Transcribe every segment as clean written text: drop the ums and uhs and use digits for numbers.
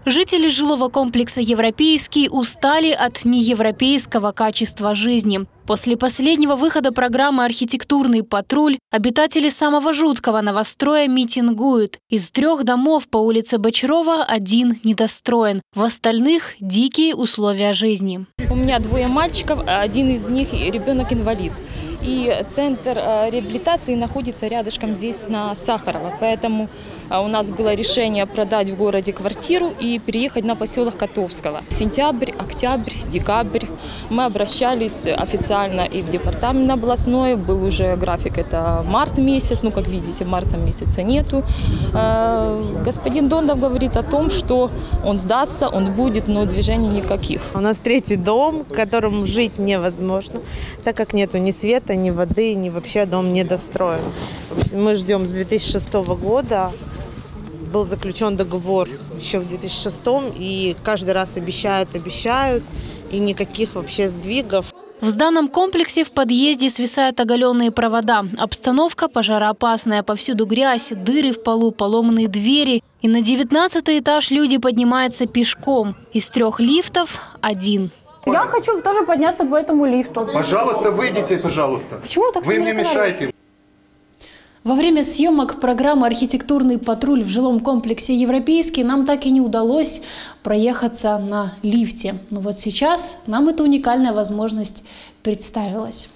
Жители жилого комплекса «Европейский» устали от неевропейского качества жизни. После последнего выхода программы «Архитектурный патруль» обитатели самого жуткого новостроя митингуют. Из 3 домов по улице Бочарова 1 недостроен. В остальных – дикие условия жизни. У меня 2 мальчиков, один из них ребенок-инвалид. И центр реабилитации находится рядышком здесь на Сахарова. Поэтому у нас было решение продать в городе квартиру и переехать на поселок Котовского. Сентябрь, октябрь, декабрь мы обращались официально и в департамент областной. Был уже график, это март месяц. Ну, как видите, марта месяца нету. Господин Дондов говорит о том, что он сдастся, он будет, но движений никаких. У нас 3-й дом, в котором жить невозможно, так как нету ни света, ни воды, ни вообще дом недостроен. Мы ждем с 2006 года. Был заключен договор еще в 2006, и каждый раз обещают, и никаких вообще сдвигов. В сданном комплексе в подъезде свисают оголенные провода. Обстановка пожароопасная. Повсюду грязь, дыры в полу, поломанные двери. И на 19-й этаж люди поднимаются пешком. Из 3 лифтов – 1. Я хочу тоже подняться по этому лифту. Пожалуйста, выйдите, пожалуйста. Почему так? Вы мне мешаете. Во время съемок программы «Архитектурный патруль» в жилом комплексе «Европейский» нам так и не удалось проехаться на лифте. Но вот сейчас нам эта уникальная возможность представилась.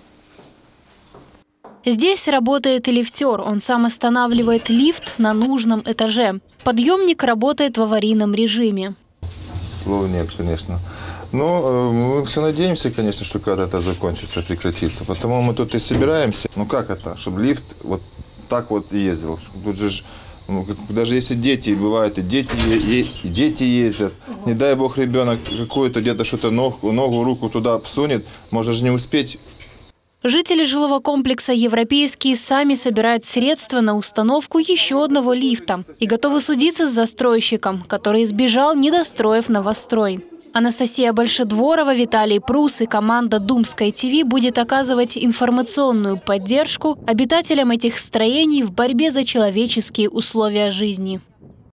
Здесь работает лифтер. Он сам останавливает лифт на нужном этаже. Подъемник работает в аварийном режиме. Слов нет, конечно. Но мы все надеемся, конечно, что когда-то это закончится, прекратится. Потому мы тут и собираемся. Ну как это? Чтобы лифт вот так вот ездил. Тут же, ну, даже если дети, бывают и дети ездят. Не дай бог ребенок какую-то где-то что-то ногу, руку туда всунет, можно же не успеть. Жители жилого комплекса «Европейский» сами собирают средства на установку еще одного лифта и готовы судиться с застройщиком, который сбежал, не достроив новострой. Анастасия Большедворова, Виталий Прус и команда Думской ТВ будет оказывать информационную поддержку обитателям этих строений в борьбе за человеческие условия жизни.